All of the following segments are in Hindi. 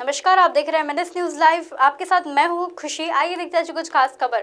नमस्कार, आप देख रहे हैं एमएनएस न्यूज लाइव। आपके साथ मैं हूं खुशी। आइए देखते हैं कुछ खास खबर।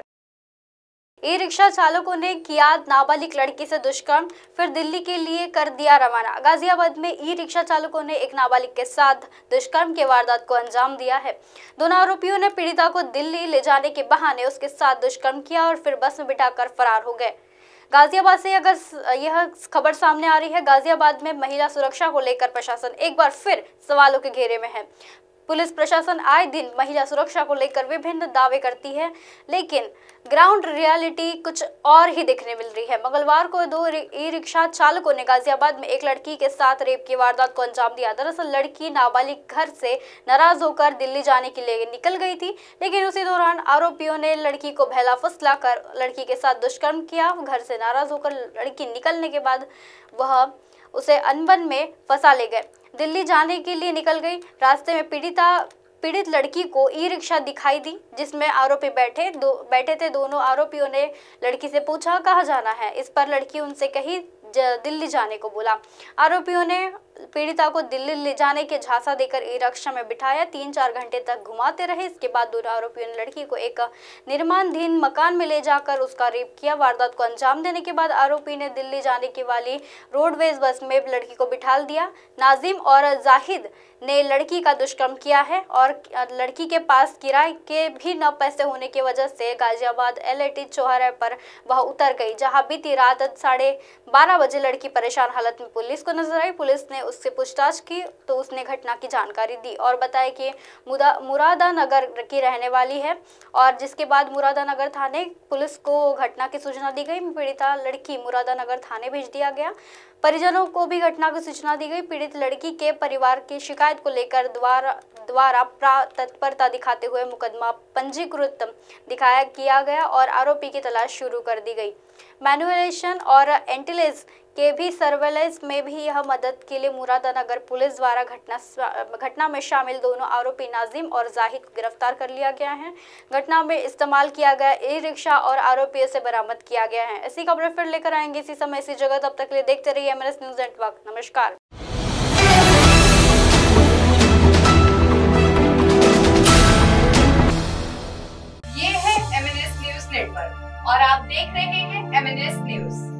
ई रिक्शा चालकों ने किया नाबालिग लड़की से दुष्कर्म, फिर दिल्ली के लिए कर दिया रवाना। गाजियाबाद में ई रिक्शा चालकों ने एक नाबालिग के साथ दुष्कर्म के वारदात को अंजाम दिया है। दोनों आरोपियों ने पीड़िता को दिल्ली ले जाने के बहाने उसके साथ दुष्कर्म किया और फिर बस में बिठाकर फरार हो गए। गाजियाबाद से अगर यह खबर सामने आ रही है, गाजियाबाद में महिला सुरक्षा को लेकर प्रशासन एक बार फिर सवालों के घेरे में है। पुलिस प्रशासन आए दिन महिला सुरक्षा को लेकर विभिन्न दावे करती है, लेकिन ग्राउंड रियलिटी कुछ और ही देखने मिल रही है। मंगलवार को दो ई रिक्शा चालकों ने गाजियाबाद में एक लड़की के साथ रेप की वारदात को अंजाम दिया। दरअसल लड़की नाबालिग घर से नाराज होकर दिल्ली जाने के लिए निकल गई थी, लेकिन उसी दौरान आरोपियों ने लड़की को बहला फुसला कर लड़की के साथ दुष्कर्म किया। घर से नाराज होकर लड़की निकलने के बाद वह उसे अनबन में फंसा ले गए। दिल्ली जाने के लिए निकल गई। रास्ते में पीड़ित लड़की को ई रिक्शा दिखाई दी, जिसमें आरोपी बैठे थे। दोनों आरोपियों ने लड़की से पूछा कहाँ जाना है। इस पर लड़की उनसे कही दिल्ली जाने को बोला। आरोपियों ने पीड़िता को दिल्ली ले जाने के झांसा देकर ई रिक्शा में बिठाया। 3-4 घंटे तक घुमाते रहे। इसके बाद दोनों आरोपियों ने लड़की को एक निर्माणाधीन मकान में ले जाकर उसका रेप किया। वारदात को अंजाम देने के बाद आरोपी ने दिल्ली जाने की वाली रोडवेज बस में लड़की को बिठा दिया। नाजिम और जाहिद ने लड़की का दुष्कर्म किया है और लड़की के पास किराए के भी न पैसे होने की वजह से गाजियाबाद LIT चौराहे पर वह उतर गई, जहां बीती रात 12:30 बजे लड़की परेशान हालत में पुलिस को नजर आई। पुलिस ने उससे पूछताछ की तो उसने घटना की जानकारी दी और बताया कि मुरादानगर की रहने वाली है, और जिसके बाद मुरादानगर थाने पुलिस को घटना की सूचना दी गई। पीड़िता लड़की मुरादानगर थाने भेज दिया गया। परिजनों को भी घटना की सूचना दी गई। पीड़ित लड़की के परिवार की शिकायत को लेकर द्वारा तत्परता दिखाते हुए मुकदमा पंजीकृत किया गया और आरोपी की तलाश शुरू कर दी गई। मैनुअलाइजेशन और एंटीलेज के भी सर्वेलेंस में भी यह मदद के लिए मुरादानगर पुलिस द्वारा घटना में शामिल दोनों आरोपी नाजिम और जाहिद को गिरफ्तार कर लिया गया है। घटना में इस्तेमाल किया गया ई रिक्शा और आरोपियों से बरामद किया गया है। ऐसी खबरें फिर लेकर आएंगे इसी समय इसी जगह। तब तक के लिए देखते रहिए एमएनएस न्यूज नेटवर्क। नमस्कार। ये है एमएनएस न्यूज नेटवर्क और आप देख रहे हैं एमएनएस न्यूज।